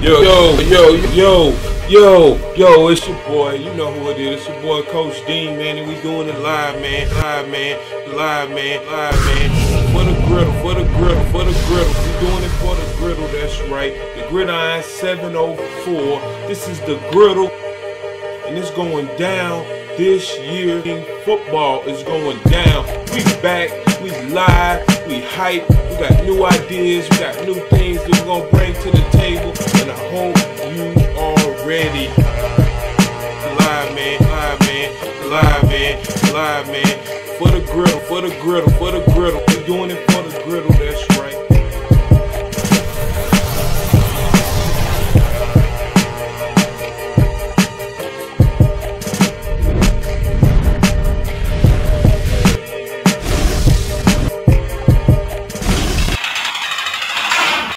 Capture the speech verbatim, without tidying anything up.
Yo, yo, yo, yo, yo, yo, it's your boy. You know who it is. It's your boy, Coach Dean, man, and we doing it live, man. Live, man. Live, man. Live, man. For the griddle, for the griddle, for the griddle. We doing it for the griddle, that's right. The Gridiron seven oh four. This is the griddle, and it's going down this year. Football is going down. We back, we live, we hype. We got new ideas, we got new things that we're gonna bring to the table, and I hope you are ready. Live, man, live, man, live, man, live, man. For the griddle, for the griddle, for the griddle. We doing it for the griddle, that's